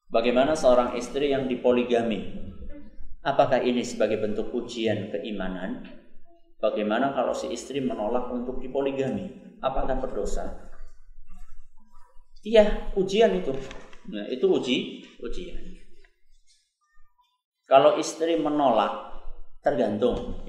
Bagaimana seorang istri yang dipoligami? Apakah ini sebagai bentuk ujian keimanan? Bagaimana kalau si istri menolak untuk dipoligami? Apakah berdosa? Iya, ujian itu. Nah, itu ujian. Kalau istri menolak, tergantung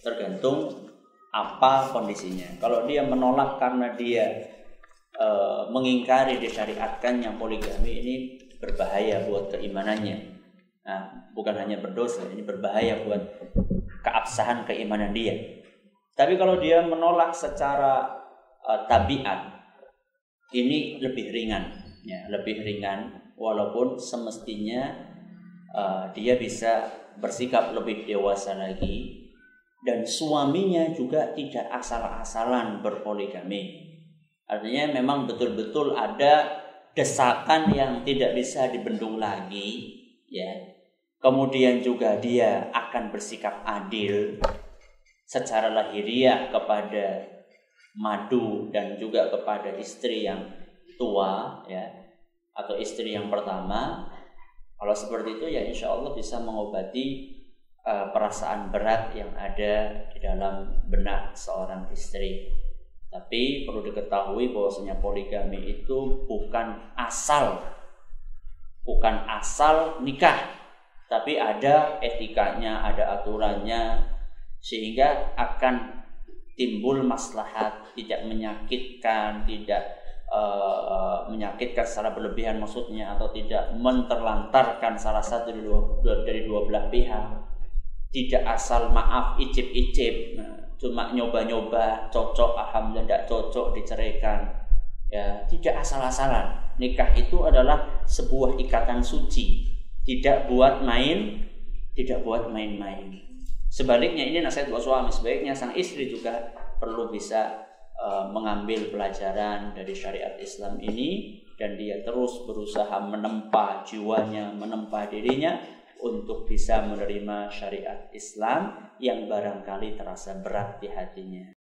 apa kondisinya. Kalau dia menolak karena dia mengingkari disyariatkan yang poligami, ini berbahaya buat keimanannya. Nah, bukan hanya berdosa, ini berbahaya buat keabsahan keimanan dia. Tapi kalau dia menolak secara tabiat, ini lebih ringan, lebih ringan. Walaupun semestinya dia bisa bersikap lebih dewasa lagi, dan suaminya juga tidak asal-asalan berpoligami. Artinya memang betul-betul ada desakan yang tidak bisa dibendung lagi, ya. Kemudian juga dia akan bersikap adil secara lahiriah kepada madu dan juga kepada istri yang tua, ya, atau istri yang pertama. Kalau seperti itu, ya insya Allah bisa mengobati perasaan berat yang ada di dalam benak seorang istri. Tapi perlu diketahui bahwasanya poligami itu bukan asal nikah, tapi ada etikanya, ada aturannya, sehingga akan timbul maslahat, tidak menyakitkan, menyakitkan secara berlebihan maksudnya, atau tidak menterlantarkan salah satu dari dua belah pihak. Tidak asal maaf icip-icip, cuma nyoba-nyoba, cocok alhamdulillah, tidak cocok diceraikan. Ya, tidak asal-asalan. Nikah itu adalah sebuah ikatan suci, tidak buat main-main. Sebaliknya, ini nasihat buat suami, sebaiknya sang istri juga perlu bisa mengambil pelajaran dari syariat Islam ini, dan dia terus berusaha menempa jiwanya, menempa dirinya untuk bisa menerima syariat Islam yang barangkali terasa berat di hatinya.